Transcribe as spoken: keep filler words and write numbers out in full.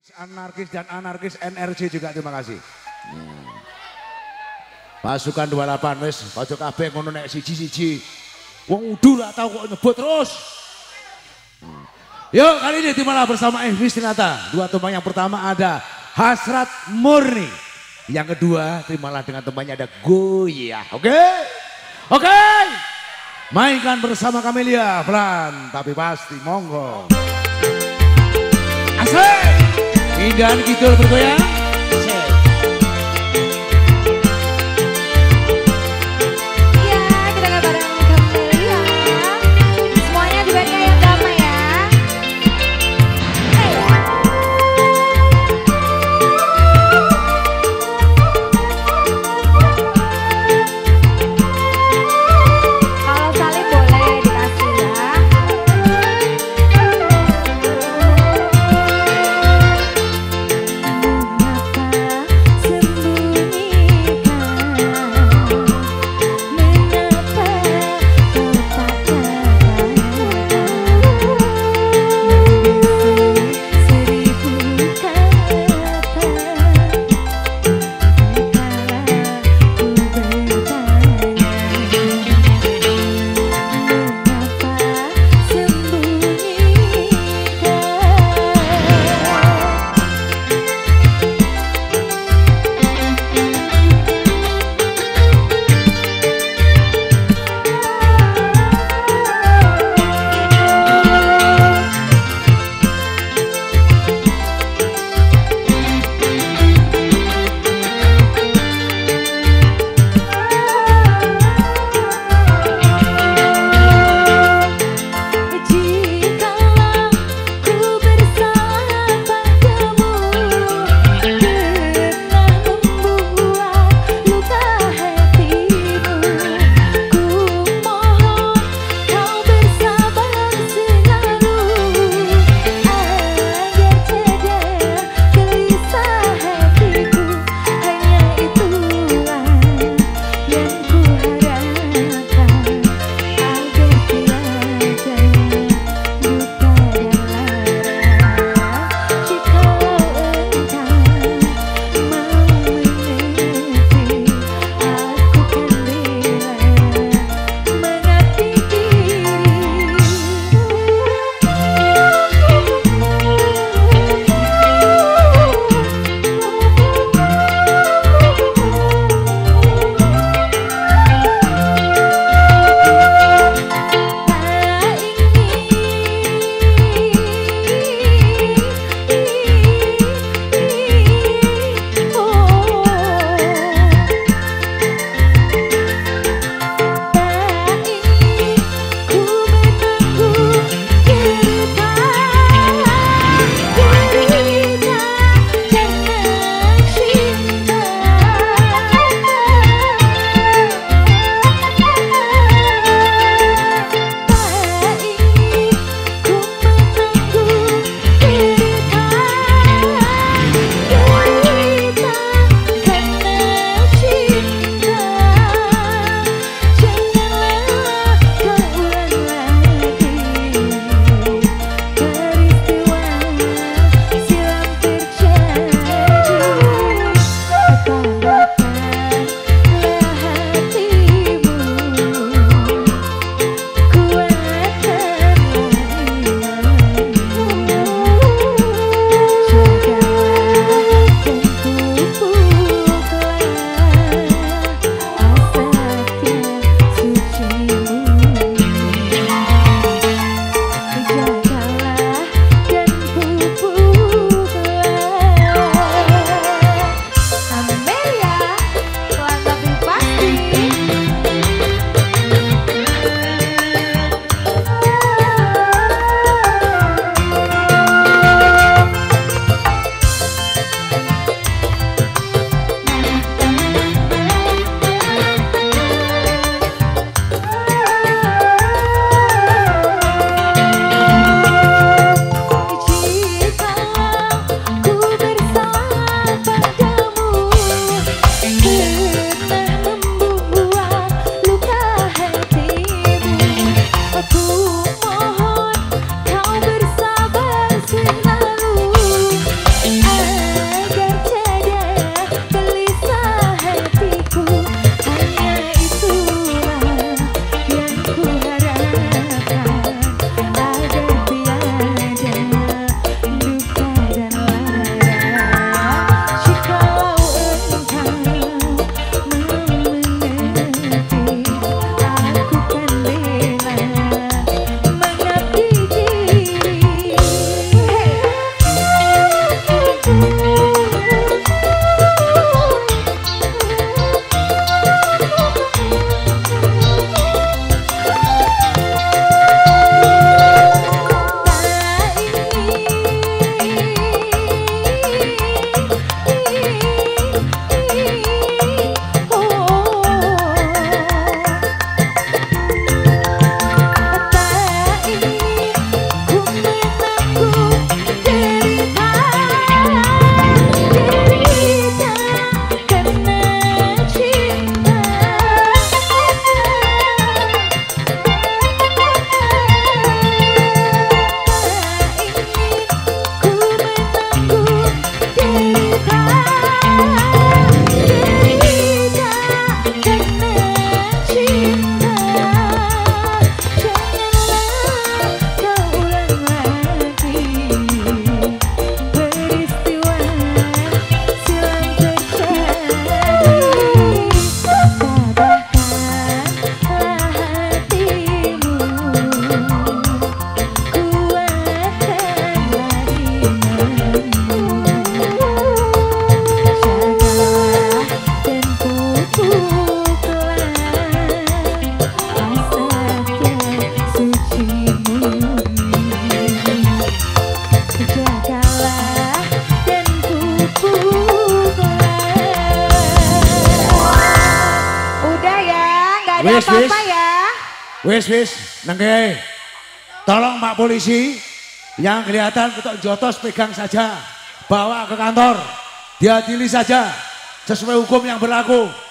Anarkis dan anarkis N R J juga terima kasih. Hmm. Pasukan dua puluh delapan wis ojo kabeh ngono nek siji-siji. Wong udu lah tau kok nyebut terus. Hmm. Yuk kali ini timalah bersama Elvis Tinata. Dua teman yang pertama ada Hasrat Murni. Yang kedua terimalah dengan temannya ada Goyah. Oke? Okay? Oke? Okay? Mainkan bersama Camelia pelan tapi pasti monggo. Asik! Indahan Kidul bergoyang. Thank you. Wis wis. Wis wis, nengke. Tolong Pak Polisi yang kelihatan ketok jotos pegang saja. Bawa ke kantor. Diadili saja sesuai hukum yang berlaku.